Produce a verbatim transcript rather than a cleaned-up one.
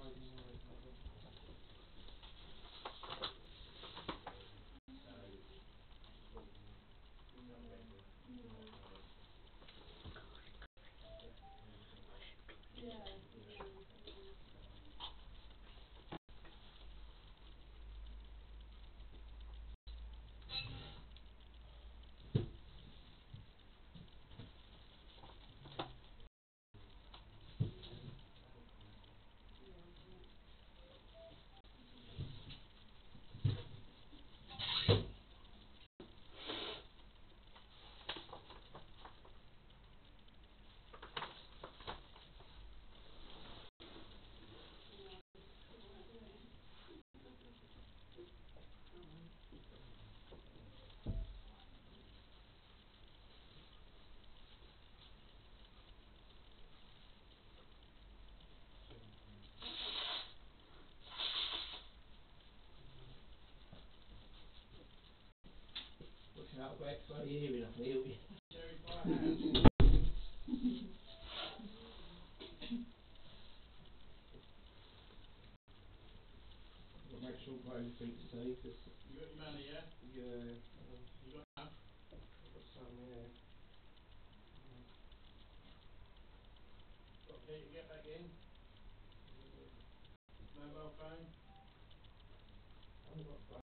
I've got X-ray hearing, I can hear you. Make sure I've got everything to say, because... You got your money, yeah? Yeah. Um, you got enough? I've got some, yeah. Mm. Got a key to get back in? Yeah. Mobile phone? I haven't got a phone.